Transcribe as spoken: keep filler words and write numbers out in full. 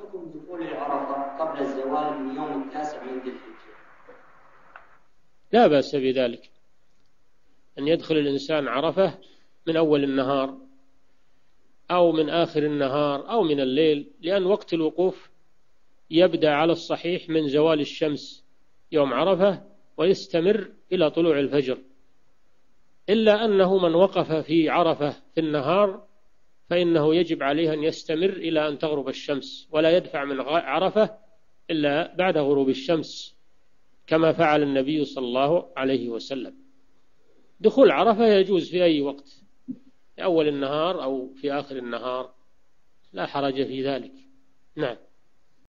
حكم دخول عرفة قبل الزوال من يوم التاسع من ذي الحجة؟ لا بأس بذلك، أن يدخل الإنسان عرفة من أول النهار أو من آخر النهار أو من الليل، لأن وقت الوقوف يبدأ على الصحيح من زوال الشمس يوم عرفة ويستمر إلى طلوع الفجر، إلا أنه من وقف في عرفة في النهار فإنه يجب عليه أن يستمر إلى أن تغرب الشمس، ولا يدفع من عرفة إلا بعد غروب الشمس كما فعل النبي صلى الله عليه وسلم. دخول عرفة يجوز في أي وقت، في أول النهار أو في آخر النهار، لا حرج في ذلك. نعم.